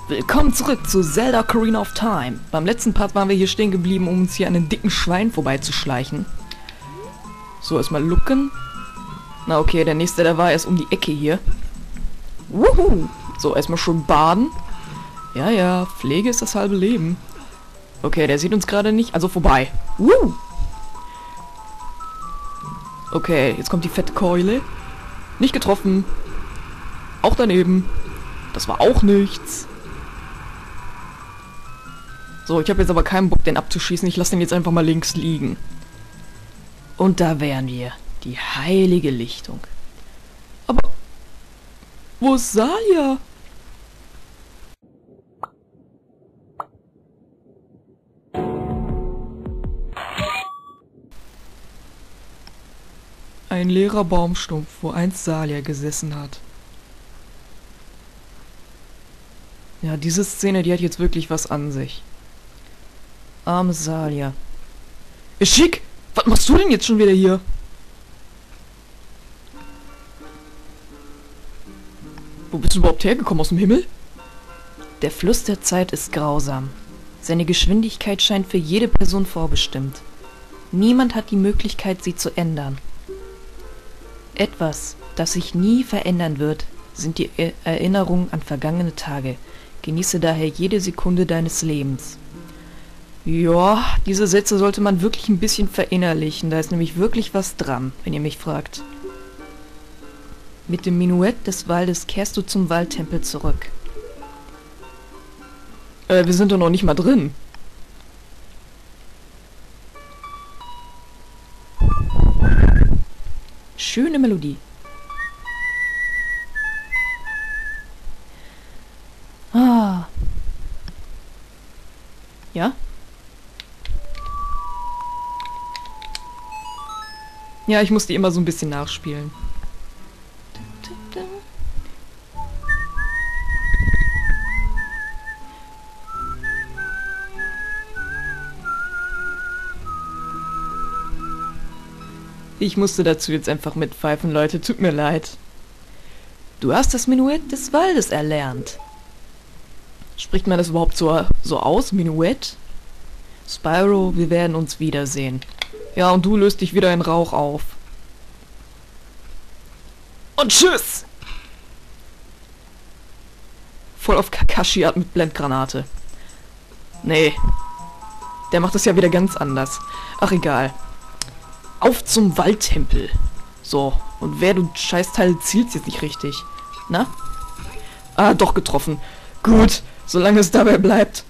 Willkommen zurück zu Zelda Ocarina of Time. Beim letzten Part waren wir hier stehen geblieben, um uns hier an den dicken Schwein vorbeizuschleichen. So, erstmal looken. Na okay, der nächste, der war erst um die Ecke hier. Wuhu! So, erstmal schon baden. Ja, ja, Pflege ist das halbe Leben. Okay, der sieht uns gerade nicht, also vorbei. Okay, jetzt kommt die fette Keule. Nicht getroffen. Auch daneben. Das war auch nichts. So, ich habe jetzt aber keinen Bock, den abzuschießen. Ich lasse den jetzt einfach mal links liegen. Und da wären wir. Die heilige Lichtung. Aber... wo ist Salia? Ein leerer Baumstumpf, wo einst Salia gesessen hat. Ja, diese Szene, die hat jetzt wirklich was an sich. Arme Salia. Schick! Was machst du denn jetzt schon wieder hier? Wo bist du überhaupt hergekommen? Aus dem Himmel? Der Fluss der Zeit ist grausam. Seine Geschwindigkeit scheint für jede Person vorbestimmt. Niemand hat die Möglichkeit, sie zu ändern. Etwas, das sich nie verändern wird, sind die Erinnerungen an vergangene Tage. Genieße daher jede Sekunde deines Lebens. Ja, diese Sätze sollte man wirklich ein bisschen verinnerlichen. Da ist nämlich wirklich was dran, wenn ihr mich fragt. Mit dem Menuett des Waldes kehrst du zum Waldtempel zurück. Wir sind doch noch nicht mal drin. Schöne Melodie. Ah. Ja? Ja, ich muss die immer so ein bisschen nachspielen. Ich musste dazu jetzt einfach mitpfeifen, Leute. Tut mir leid. Du hast das Menuett des Waldes erlernt. Spricht man das überhaupt so aus? Menuett? Spyro, wir werden uns wiedersehen. Ja, und du löst dich wieder in Rauch auf. Und tschüss! Voll auf Kakashi-Art mit Blendgranate. Nee. Der macht das ja wieder ganz anders. Ach, egal. Auf zum Waldtempel. So, und wer, du Scheißteil, zielst jetzt nicht richtig. Na? Ah, doch getroffen. Gut, solange es dabei bleibt.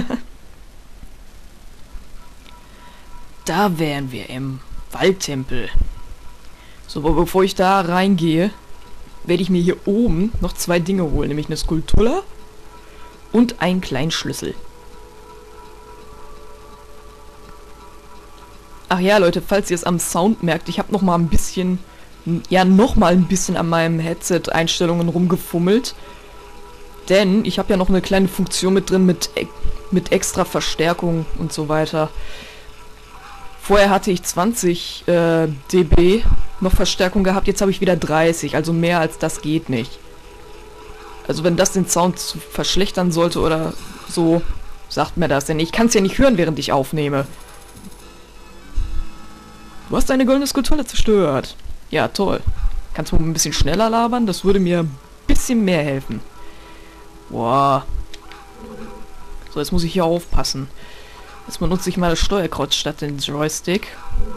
Da wären wir im Waldtempel. So, aber bevor ich da reingehe, werde ich mir hier oben noch zwei Dinge holen. Nämlich eine Skulptur und einen kleinen Schlüssel. Ach ja, Leute, falls ihr es am Sound merkt, ich habe noch mal ein bisschen an meinem Headset-Einstellungen rumgefummelt. Denn ich habe ja noch eine kleine Funktion mit drin mit extra Verstärkung und so weiter. Vorher hatte ich 20 dB noch Verstärkung gehabt, jetzt habe ich wieder 30, also mehr als das geht nicht. Also wenn das den Sound verschlechtern sollte oder so, sagt mir das, denn ich kann es ja nicht hören, während ich aufnehme. Du hast deine goldene Skulptur zerstört. Ja, toll. Kannst du ein bisschen schneller labern? Das würde mir ein bisschen mehr helfen. Boah. So, jetzt muss ich hier aufpassen. Jetzt benutze ich mal das Steuerkreuz statt den Joystick.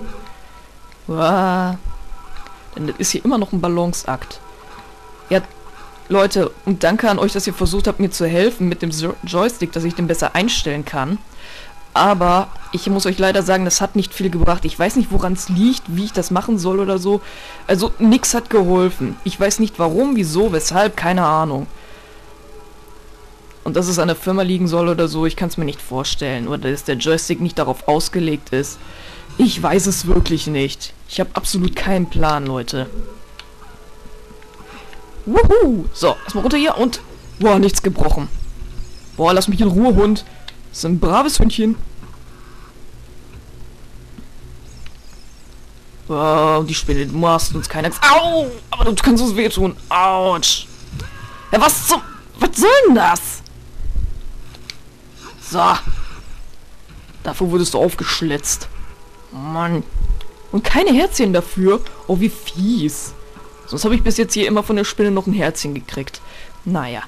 Boah. Denn das ist hier immer noch ein Balanceakt. Ja, Leute, und danke an euch, dass ihr versucht habt, mir zu helfen mit dem Joystick, dass ich den besser einstellen kann. Aber ich muss euch leider sagen, das hat nicht viel gebracht. Ich weiß nicht, woran es liegt, wie ich das machen soll oder so. Also, nix hat geholfen. Ich weiß nicht warum, wieso, weshalb, keine Ahnung. Und dass es an der Firma liegen soll oder so, ich kann es mir nicht vorstellen. Oder dass der Joystick nicht darauf ausgelegt ist. Ich weiß es wirklich nicht. Ich habe absolut keinen Plan, Leute. Wuhu! So, erstmal runter hier und... boah, nichts gebrochen. Boah, lass mich in Ruhe, Hund. Das ist ein braves Hündchen. Oh, die Spinne, du machst uns keine Angst. Au! Aber du kannst uns wehtun. Autsch. Ja, was zum... was soll denn das? So. Dafür wurdest du aufgeschlitzt. Mann. Und keine Herzchen dafür. Oh, wie fies. Sonst habe ich bis jetzt hier immer von der Spinne noch ein Herzchen gekriegt. Naja.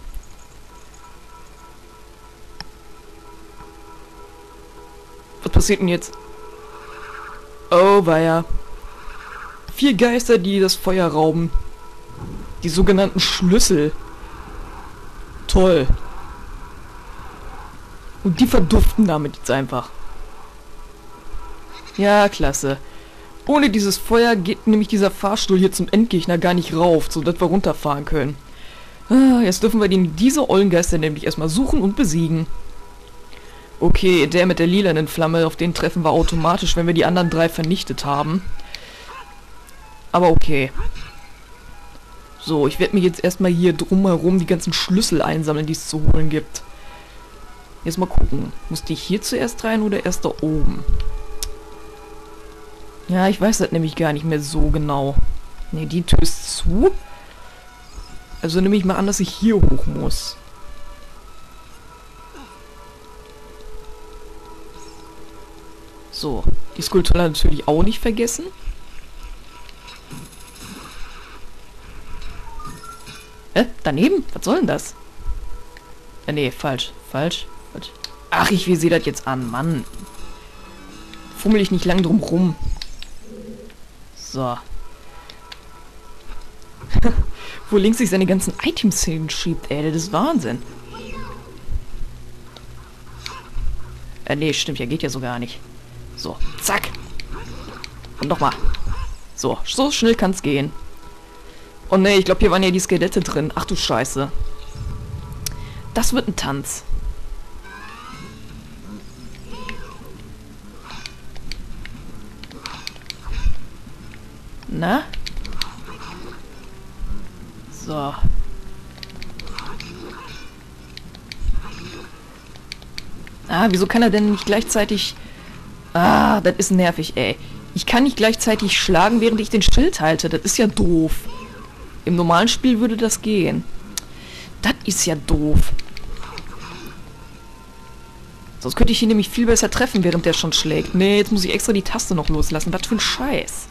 Was passiert denn jetzt? Oh, weia. 4 Geister, die das Feuer rauben. Die sogenannten Schlüssel. Toll. Und die verduften damit jetzt einfach. Ja, klasse. Ohne dieses Feuer geht nämlich dieser Fahrstuhl hier zum Endgegner gar nicht rauf, sodass wir runterfahren können. Jetzt dürfen wir diese ollen Geister nämlich erstmal suchen und besiegen. Okay, der mit der lilanen Flamme, auf den treffen wir automatisch, wenn wir die anderen 3 vernichtet haben. Aber okay. So, ich werde mir jetzt erstmal hier drumherum die ganzen Schlüssel einsammeln, die es zu holen gibt. Jetzt mal gucken. Musste ich hier zuerst rein oder erst da oben? Ja, ich weiß das nämlich gar nicht mehr so genau. Ne, die Tür ist zu. Also nehme ich mal an, dass ich hier hoch muss. So, die Skulptur natürlich auch nicht vergessen. Daneben? Was soll denn das? Nee, falsch. Falsch. Ach, ich sehe das jetzt an, Mann. Fummel ich nicht lang drum rum. So. Wo links sich seine ganzen Items hinschiebt, ey, das ist Wahnsinn. Nee, stimmt, ja, geht ja so gar nicht. So, zack. Und nochmal. So schnell kann's gehen. Oh ne, ich glaube, hier waren ja die Skelette drin. Ach du Scheiße. Das wird ein Tanz. Na? So. Wieso kann er denn nicht gleichzeitig... das ist nervig, ey. Ich kann nicht gleichzeitig schlagen, während ich den Schild halte. Das ist ja doof. Im normalen Spiel würde das gehen. Das ist ja doof. Sonst könnte ich ihn nämlich viel besser treffen, während der schon schlägt. Nee, jetzt muss ich extra die Taste noch loslassen. Was für ein Scheiß.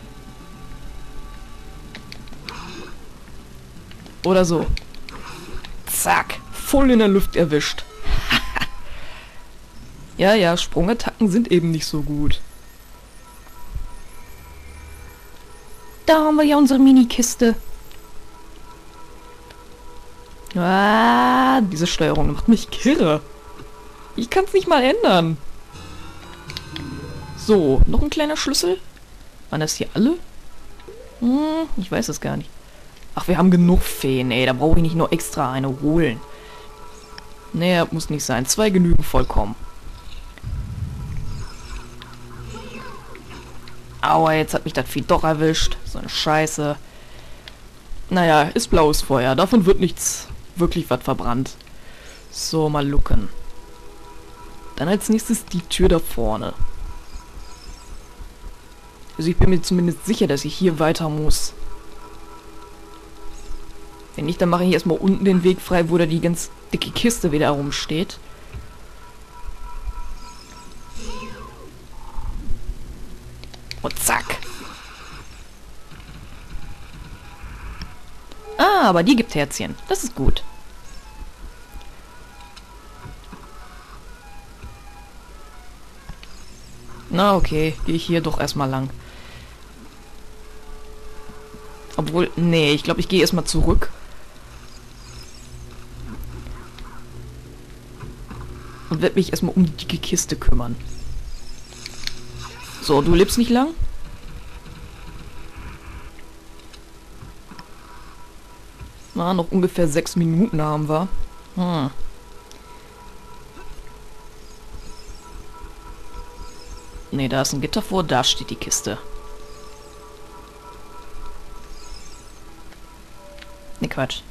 Oder so. Zack. Voll in der Luft erwischt. Ja, Sprungattacken sind eben nicht so gut. Da haben wir ja unsere Mini-Kiste. Diese Steuerung macht mich kirre. Ich kann es nicht mal ändern. So, noch ein kleiner Schlüssel. Waren das hier alle? Ich weiß es gar nicht. Ach, wir haben genug Feen, ey. Da brauche ich nicht nur extra eine holen. Nee, muss nicht sein. 2 genügen vollkommen. Aua, jetzt hat mich das Vieh doch erwischt. So eine Scheiße. Naja, ist blaues Feuer. Davon wird nichts wirklich was verbrannt. So, mal lucken. Dann als nächstes die Tür da vorne. Also ich bin mir zumindest sicher, dass ich hier weiter muss. Wenn nicht, dann mache ich erstmal unten den Weg frei, wo da die ganz dicke Kiste wieder herumsteht. Und zack. Aber die gibt Herzchen. Das ist gut. Na okay, gehe ich hier doch erstmal lang. Obwohl, nee, ich glaube, ich gehe erstmal zurück. Und werde mich erstmal um die dicke Kiste kümmern. So, du lebst nicht lang? Na, noch ungefähr 6 Minuten haben wir. Ne, da ist ein Gitter vor, da steht die Kiste. Ne, Quatsch.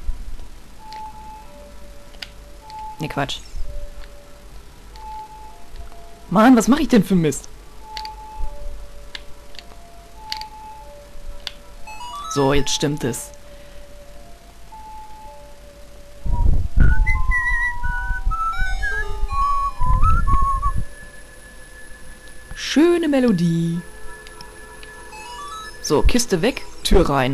Ne, Quatsch. Mann, was mache ich denn für Mist? So, jetzt stimmt es. Schöne Melodie. So, Kiste weg, Tür rein.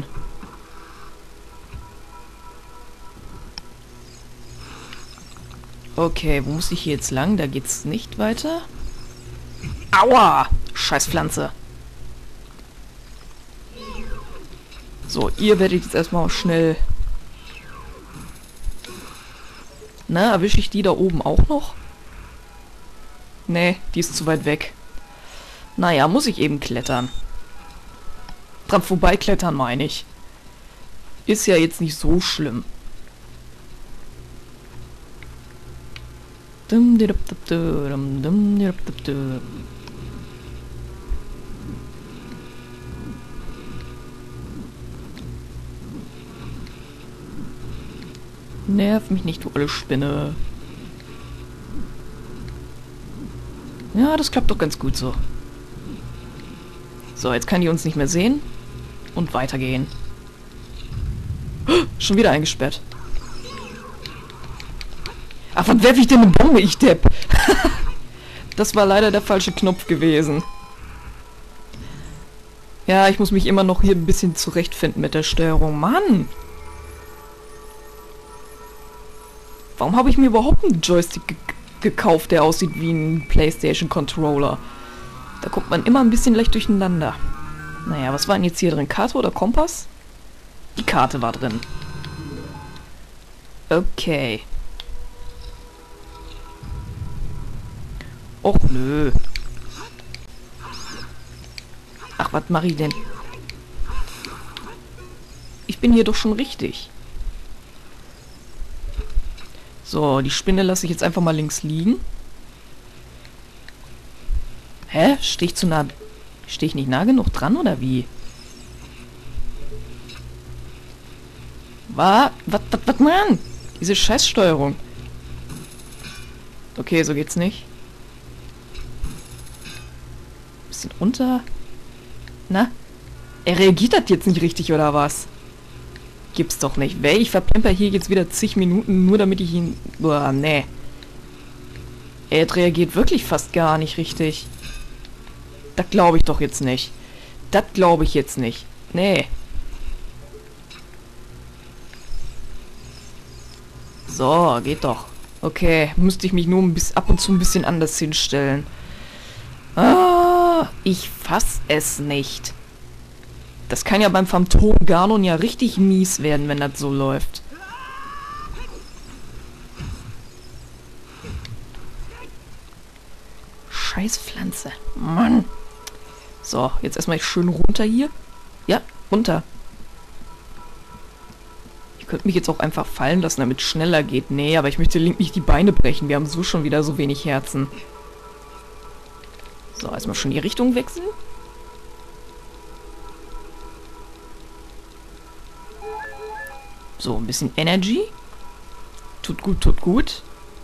Okay, wo muss ich hier jetzt lang? Da geht's nicht weiter. Aua! Scheiß Pflanze. So, ihr werdet jetzt erstmal schnell... Na, erwische ich die da oben auch noch? Nee, die ist zu weit weg. Naja, muss ich eben klettern. Dran vorbeiklettern, meine ich. Ist ja jetzt nicht so schlimm. Nerv mich nicht, du olle Spinne. Ja, das klappt doch ganz gut so. So, jetzt kann die uns nicht mehr sehen. Und weitergehen. Schon wieder eingesperrt. Ach, wann werfe ich denn eine Bombe, ich Depp? Das war leider der falsche Knopf gewesen. Ja, ich muss mich immer noch hier ein bisschen zurechtfinden mit der Steuerung. Mann! Warum habe ich mir überhaupt einen Joystick gekauft, der aussieht wie ein PlayStation-Controller? Da kommt man immer ein bisschen leicht durcheinander. Naja, was war denn jetzt hier drin? Karte oder Kompass? Die Karte war drin. Okay. Och, nö. Ach, was mache ich denn? Ich bin hier doch schon richtig. So, die Spinne lasse ich jetzt einfach mal links liegen. Hä? Stehe ich zu nah... Stehe ich nicht nah genug dran, oder wie? Was, Mann? Diese Scheißsteuerung. Okay, so geht's nicht. Bisschen runter. Na? Er reagiert das jetzt nicht richtig, oder was? Gibt's doch nicht. Ich verplemper hier jetzt wieder zig Minuten, nur damit ich ihn... Boah, nee. Er reagiert wirklich fast gar nicht richtig. Das glaube ich doch jetzt nicht. Das glaube ich jetzt nicht. Nee. So, geht doch. Okay, müsste ich mich nur ab und zu ein bisschen anders hinstellen. Ah, ich fass es nicht. Das kann ja beim Phantom Ganon ja richtig mies werden, wenn das so läuft. Scheiß Pflanze. Mann. So, jetzt erstmal schön runter hier. Ja, runter. Ich könnte mich jetzt auch einfach fallen lassen, damit es schneller geht. Nee, aber ich möchte Link nicht die Beine brechen. Wir haben so schon wieder so wenig Herzen. So, erstmal schon die Richtung wechseln. So, ein bisschen Energy. Tut gut, tut gut.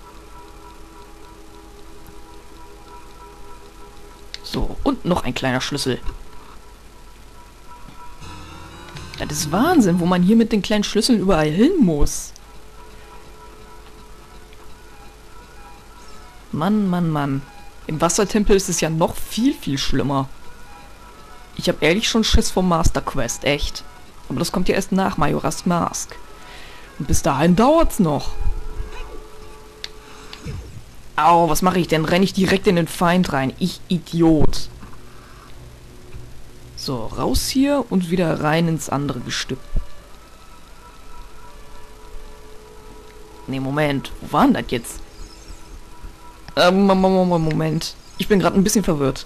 So, und noch ein kleiner Schlüssel. Das ist Wahnsinn, wo man hier mit den kleinen Schlüsseln überall hin muss. Mann, Mann, Mann. Im Wassertempel ist es ja noch viel, viel schlimmer. Ich habe ehrlich schon Schiss vom Master Quest, echt. Aber das kommt ja erst nach Majora's Mask. Und bis dahin dauert's noch. Au, was mache ich denn? Renne ich direkt in den Feind rein. Ich Idiot. So, raus hier und wieder rein ins andere Gestück. Ne, Moment. Wo war denn das jetzt? Moment. Ich bin gerade ein bisschen verwirrt.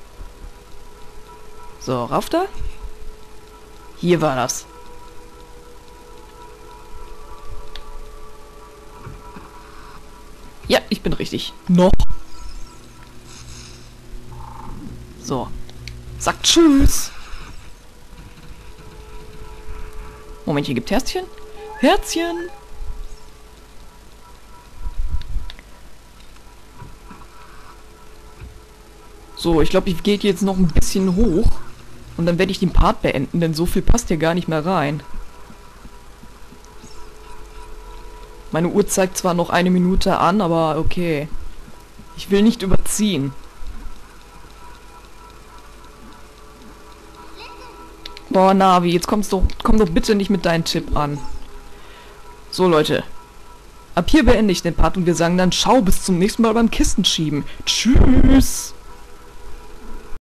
So, rauf da. Hier war das. Ja, ich bin richtig. Noch. So. Sagt tschüss. Moment, hier gibt Herzchen. Herzchen. So, ich glaube, ich gehe jetzt noch ein bisschen hoch. Und dann werde ich den Part beenden, denn so viel passt hier gar nicht mehr rein. Meine Uhr zeigt zwar noch 1 Minute an, aber okay. Ich will nicht überziehen. Boah, Navi, jetzt komm doch bitte nicht mit deinem Tipp an. So, Leute. Ab hier beende ich den Part und wir sagen dann ciao, bis zum nächsten Mal beim Kistenschieben. Tschüss!